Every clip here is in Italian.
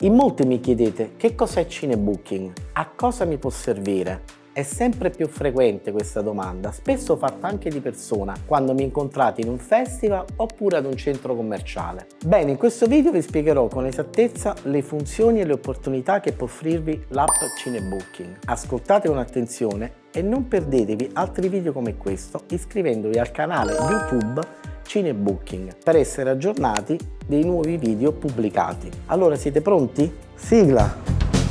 In molti mi chiedete che cos'è Cinebooking, a cosa mi può servire? È sempre più frequente questa domanda, spesso fatta anche di persona, quando mi incontrate in un festival oppure ad un centro commerciale. Bene, in questo video vi spiegherò con esattezza le funzioni e le opportunità che può offrirvi l'app Cinebooking. Ascoltate con attenzione e non perdetevi altri video come questo iscrivendovi al canale YouTube Cinebooking per essere aggiornati dei nuovi video pubblicati. Allora, siete pronti? Sigla!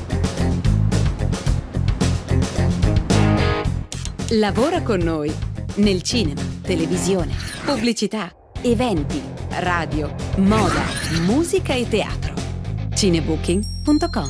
Lavora con noi nel cinema, televisione, pubblicità, eventi, radio, moda, musica e teatro. Cinebooking.com.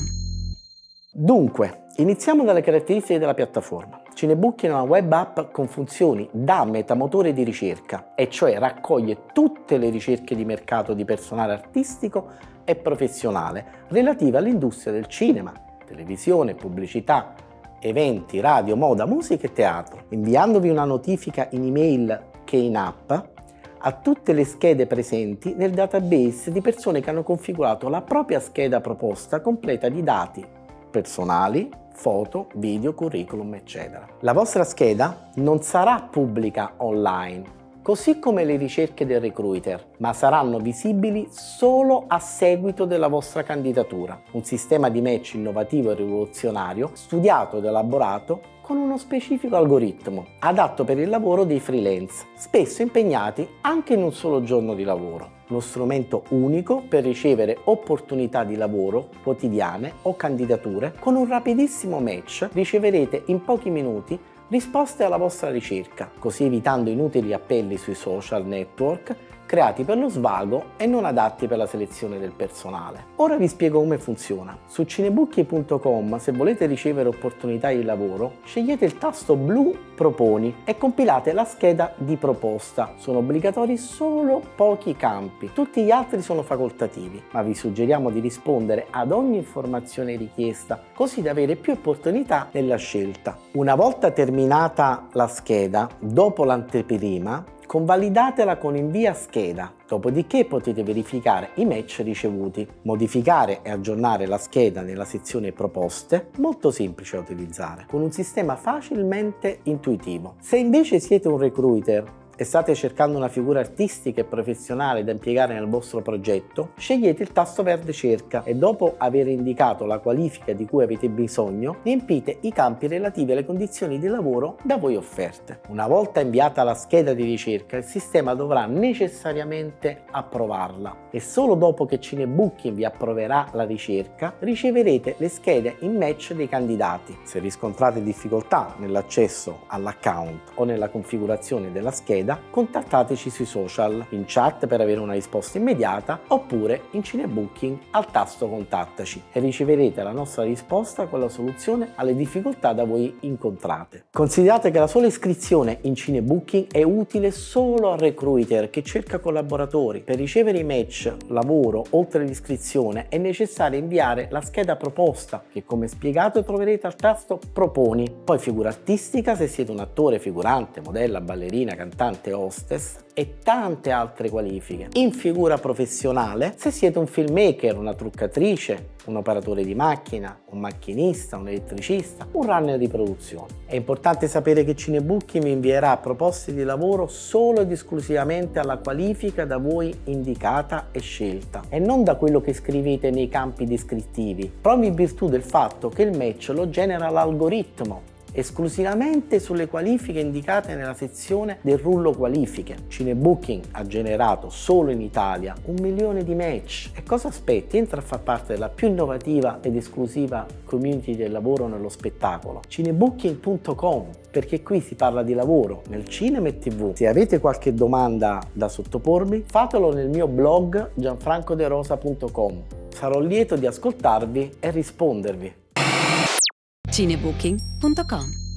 Dunque, iniziamo dalle caratteristiche della piattaforma. Cinebooking è una web app con funzioni da metamotore di ricerca, e cioè raccoglie tutte le ricerche di mercato di personale artistico e professionale relative all'industria del cinema, televisione, pubblicità, eventi, radio, moda, musica e teatro, inviandovi una notifica in email che in app a tutte le schede presenti nel database di persone che hanno configurato la propria scheda proposta completa di dati personali, foto, video, curriculum, eccetera. La vostra scheda non sarà pubblica online, così come le ricerche del recruiter, ma saranno visibili solo a seguito della vostra candidatura. Un sistema di match innovativo e rivoluzionario, studiato ed elaborato con uno specifico algoritmo, adatto per il lavoro dei freelance, spesso impegnati anche in un solo giorno di lavoro. Uno strumento unico per ricevere opportunità di lavoro quotidiane o candidature. Con un rapidissimo match riceverete in pochi minuti risposte alla vostra ricerca, così evitando inutili appelli sui social network creati per lo svago e non adatti per la selezione del personale. Ora vi spiego come funziona. Su cinebooking.com, se volete ricevere opportunità di lavoro, scegliete il tasto blu Proponi e compilate la scheda di proposta. Sono obbligatori solo pochi campi, tutti gli altri sono facoltativi, ma vi suggeriamo di rispondere ad ogni informazione richiesta, così da avere più opportunità nella scelta. Una volta terminata la scheda, dopo l'anteprima, convalidatela con invia scheda, dopodiché potete verificare i match ricevuti. Modificare e aggiornare la scheda nella sezione proposte, molto semplice da utilizzare, con un sistema facilmente intuitivo. Se invece siete un recruiter e state cercando una figura artistica e professionale da impiegare nel vostro progetto, scegliete il tasto verde cerca e dopo aver indicato la qualifica di cui avete bisogno, riempite i campi relativi alle condizioni di lavoro da voi offerte. Una volta inviata la scheda di ricerca, il sistema dovrà necessariamente approvarla e solo dopo che Cinebooking vi approverà la ricerca, riceverete le schede in match dei candidati. Se riscontrate difficoltà nell'accesso all'account o nella configurazione della scheda, contattateci sui social, in chat per avere una risposta immediata oppure in Cinebooking al tasto contattaci e riceverete la nostra risposta con la soluzione alle difficoltà da voi incontrate. Considerate che la sola iscrizione in Cinebooking è utile solo al recruiter che cerca collaboratori. Per ricevere i match lavoro oltre l'iscrizione è necessario inviare la scheda proposta che, come spiegato, troverete al tasto Proponi, poi figura artistica se siete un attore, figurante, modella, ballerina, cantante, hostess e tante altre qualifiche. In figura professionale se siete un filmmaker, una truccatrice, un operatore di macchina, un macchinista, un elettricista, un runner di produzione. È importante sapere che Cinebooking vi invierà proposte di lavoro solo ed esclusivamente alla qualifica da voi indicata e scelta e non da quello che scrivete nei campi descrittivi, proprio in virtù del fatto che il match lo genera l'algoritmo esclusivamente sulle qualifiche indicate nella sezione del rullo qualifiche. Cinebooking ha generato solo in Italia 1 milione di match. E cosa aspetti? Entra a far parte della più innovativa ed esclusiva community del lavoro nello spettacolo. Cinebooking.com, perché qui si parla di lavoro nel cinema e TV. Se avete qualche domanda da sottopormi, fatelo nel mio blog gianfrancoderosa.com. Sarò lieto di ascoltarvi e rispondervi. Cinebooking.com